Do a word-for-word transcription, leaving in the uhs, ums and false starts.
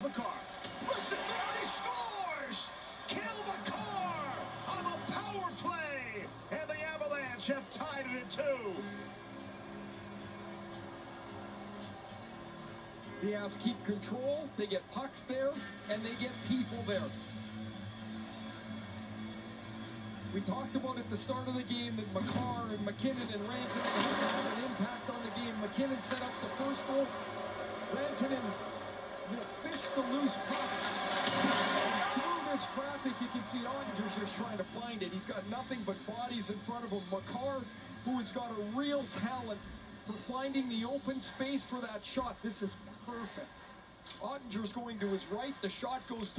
Makar. Listen there, and he scores! Cale Makar on a power play! And the Avalanche have tied it at two. The Avs keep control, they get pucks there, and they get people there. We talked about at the start of the game that Makar and McKinnon and Rantanen have an impact on the game. McKinnon set up the first goal. Rantanen will fish the loose puck. And through this traffic, you can see Ottinger's just trying to find it. He's got nothing but bodies in front of him. Makar, who has got a real talent for finding the open space for that shot. This is perfect. Ottinger's going to his right. The shot goes to